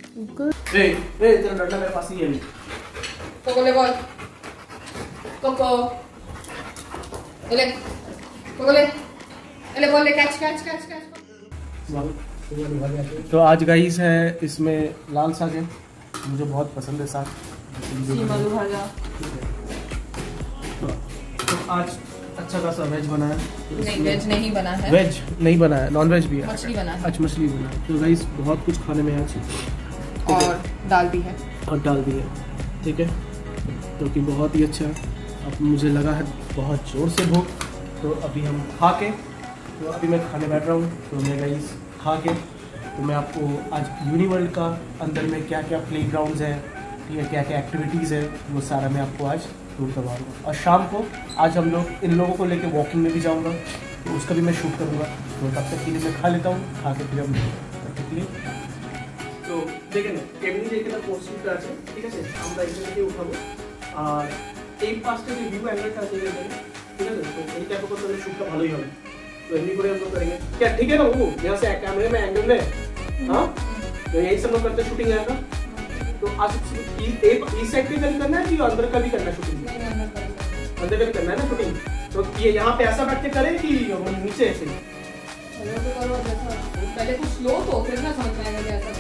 तेरा डंडा मेरे पास ही है। कोको ले बॉल, कोको ले, कोको ले बॉल ले, कैच। तो आज गाइस है इसमें लाल साग है, मुझे बहुत पसंद है साग। आलू भाजा। तो आज अच्छा खासा वेज बना है। नहीं, वेज नहीं बना है। वेज नहीं बना है, नॉन वेज भी है। मछली बना है। अच्छा, मछली बना है। तो गाइस बहुत कुछ खाने में आज और दाल भी है। और डाल दी है, ठीक है, तो कि बहुत ही अच्छा है। अब मुझे लगा है बहुत ज़ोर से भूख, तो अभी हम खा के, तो अभी मैं खाने बैठ रहा हूँ। तो मैं गाइस खा के तो मैं आपको आज यूनिवर्ल्ड का अंदर में क्या क्या प्ले ग्राउंड्स है, ठीक है, क्या क्या एक्टिविटीज़ है, वो सारा मैं आपको आज शूट करवाऊँगा। और शाम को आज हम लोग इन लोगों को लेके वॉकिंग में भी जाऊँगा, तो उसका भी मैं शूट करूँगा। तो तब तक के लिए मैं खा लेता हूँ, खा के फिर हम तब तक के लिए তো দেখেন এমনি দেখে না পোস্টটা আছে, ঠিক আছে, আমরা এখান থেকে উঠাবো। আর এই পাশটা যে ভিউ অ্যাঙ্গেলটা আছে এখানে, ঠিক আছে, তো এই টাইপ को तो शूट ভালোই হবে। तो एमनी করে हम लोग करेंगे क्या, ठीक है ना वो, यहाँ से कैमरे में एंगल में, हाँ, तो यही सब लोग करते शूटिंग यहाँ का। तो आज इस साइड पे करना है कि अंदर का भी करना है शूटिंग? अंदर का भी करना है ना शूटिंग। तो ये यहाँ पे ऐसा बैठ के करें कि नीचे ऐसे? पहले कुछ लो तो फिर ना समझ में आएगा कि ऐसा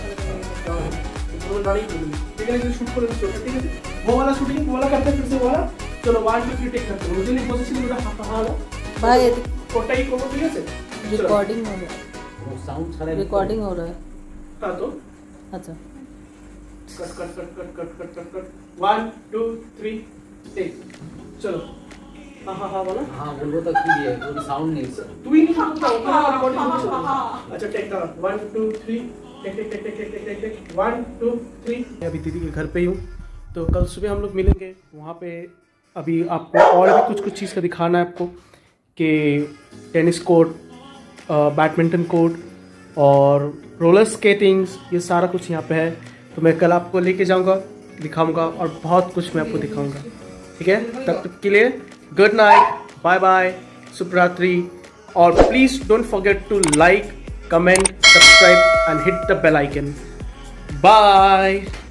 ठीक है, शूट करो, ठीक है, वो वाला शूटिंग वो वाला करते हैं, फिर से वो वाला। चलो 1 2 3 टेक करते हैं। मुझे नहीं पोजीशन मेरा हां भाई फोटो ही करो, ठीक है, रिकॉर्डिंग हो रहा है, साउंड सारा रिकॉर्डिंग हो रहा है। हां तो अच्छा, कट 1 2 3 टेक। चलो हाँ बोला। हाँ बोलो तो की है, वो साउंड नहीं, तू ही नहीं सुनता होता रिकॉर्डिंग। अच्छा टेक कर 1 2 3 टेक 1 2 3। अभी दीदी के घर पे ही हूँ, तो कल सुबह हम लोग मिलेंगे वहाँ पे। अभी आपको और भी कुछ चीज़ का दिखाना है आपको, कि टेनिस कोर्ट, बैडमिंटन कोर्ट और रोलर स्केटिंग्स, ये सारा कुछ यहाँ पे है। तो मैं कल आपको लेके जाऊँगा, दिखाऊँगा और बहुत कुछ मैं आपको दिखाऊँगा, ठीक है। तब तक के लिए गुड नाइट, बाय बाय, शुभ रात्रि। और please don't forget to like, comment, subscribe and hit the bell icon. Bye.